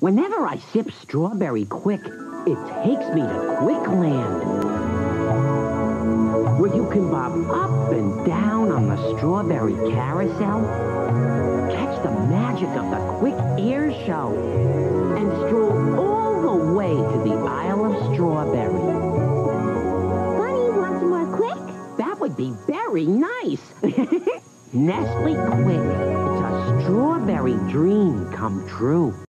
Whenever I sip Strawberry Quik, it takes me to Quikland, where you can bob up and down on the strawberry carousel, catch the magic of the Quik Air Show, and stroll all the way to the Isle of Strawberry. Bunny, want some more Quik? That would be very nice. Nestle Quik. It's a strawberry dream come true.